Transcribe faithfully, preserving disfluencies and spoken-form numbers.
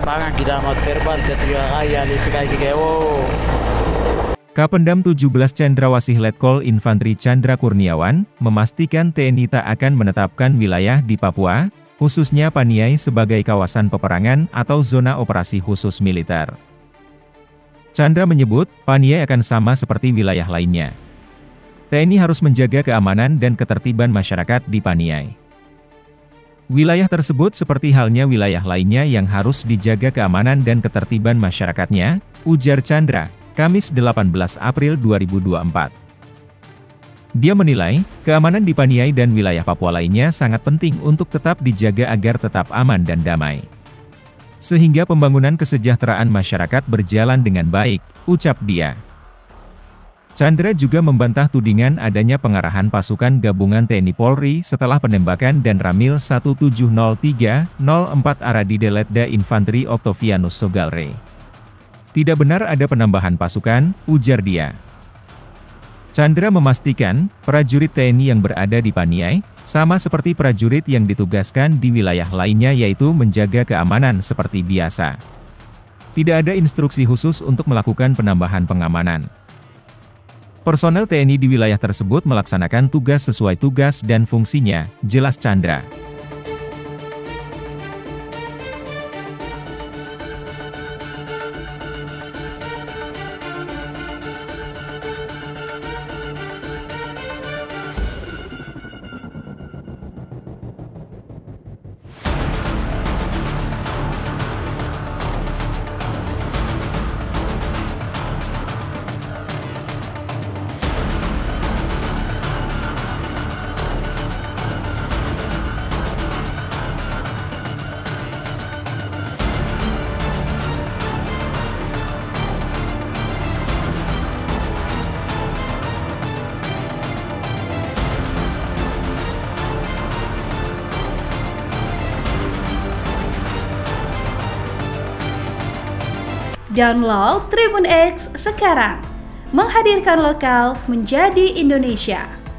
peperangan kita mau terbang ke tujuh raya di Kewo. Kapendam tujuh belas Cendrawasih Letkol Infantri Chandra Kurniawan, memastikan T N I tak akan menetapkan wilayah di Papua, khususnya Paniai sebagai kawasan peperangan atau zona operasi khusus militer. Chandra menyebut, Paniai akan sama seperti wilayah lainnya. T N I harus menjaga keamanan dan ketertiban masyarakat di Paniai. Wilayah tersebut seperti halnya wilayah lainnya yang harus dijaga keamanan dan ketertiban masyarakatnya, ujar Chandra, Kamis delapan belas April dua ribu dua puluh empat. Dia menilai, keamanan di Paniai dan wilayah Papua lainnya sangat penting untuk tetap dijaga agar tetap aman dan damai. Sehingga pembangunan kesejahteraan masyarakat berjalan dengan baik, ucap dia. Chandra juga membantah tudingan adanya pengarahan pasukan gabungan T N I Polri setelah penembakan dan Ramil satu tujuh nol tiga nol empat Aradide Letda Infantri Octavianus Sogalre. Tidak benar ada penambahan pasukan, ujar dia. Chandra memastikan, prajurit T N I yang berada di Paniai, sama seperti prajurit yang ditugaskan di wilayah lainnya yaitu menjaga keamanan seperti biasa. Tidak ada instruksi khusus untuk melakukan penambahan pengamanan. Personel T N I di wilayah tersebut melaksanakan tugas sesuai tugas dan fungsinya, jelas Chandra. Download Tribun X sekarang, menghadirkan lokal menjadi Indonesia.